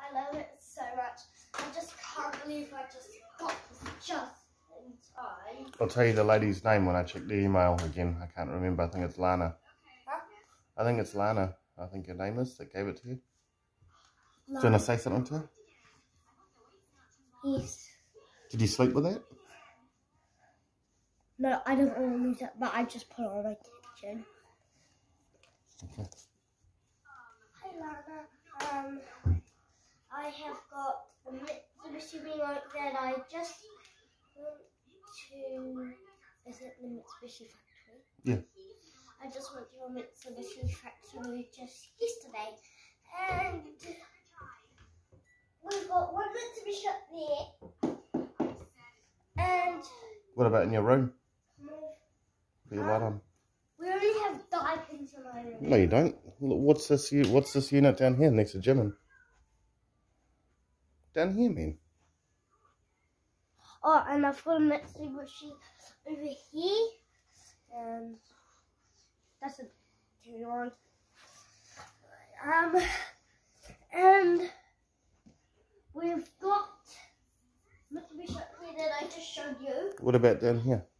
I love it so much. I just can't believe I just got this just in time. I'll tell you the lady's name when I check the email again. I can't remember. I think it's Lana. Huh? I think it's Lana. I think her name is that gave it to you. No. Do you want to say something to her? Yes. Did you sleep with that? No, I don't want to lose it, but I just put it on my kitchen. Okay. Hi Lana. I have got a Mitsubishi remote that I just went to. Is it the Mitsubishi factory? Yeah. I just went to a Mitsubishi factory just yesterday, and we've got one Mitsubishi up there, and What about in your room? Put your light on. we only have diapers in my room. No, you don't. What's this? What's this unit down here next to Jimin? Down here, man. Oh, and I've got a Mitsubishi over here, and that's a two on. And we've got Mitsubishi up here that I just showed you. What about down here?